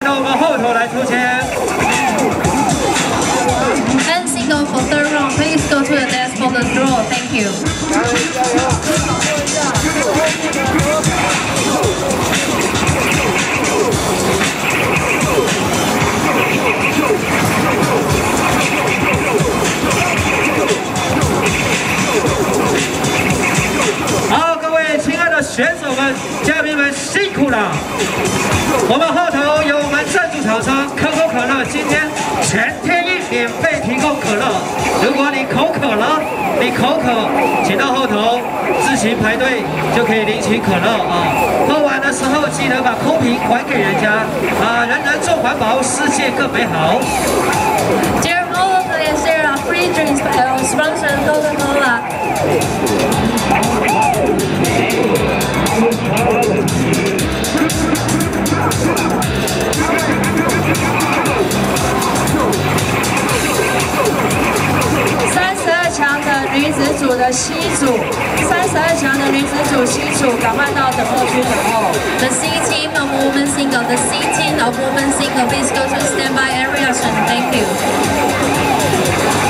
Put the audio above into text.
到我们后头来抽签。 And single for third round, please go to the desk for the draw. Thank you. 好，各位亲爱的选手们、嘉宾们，辛苦了！我们后头有我们赞助厂商可口可乐，今天全天一免费提供可乐。如果你口渴了，你口渴，请到后头自行排队就可以领取可乐啊。喝完的时候记得把空瓶还给人家啊！人人做环保，世界更美好。 Dear all of us, there are free drinks by our sponsor Coca-Cola. 32强的女子组的C组，32强的女子组C组，赶快到等候区等候。The C team of women single, the C team of women single, please go to standby area soon. Thank you.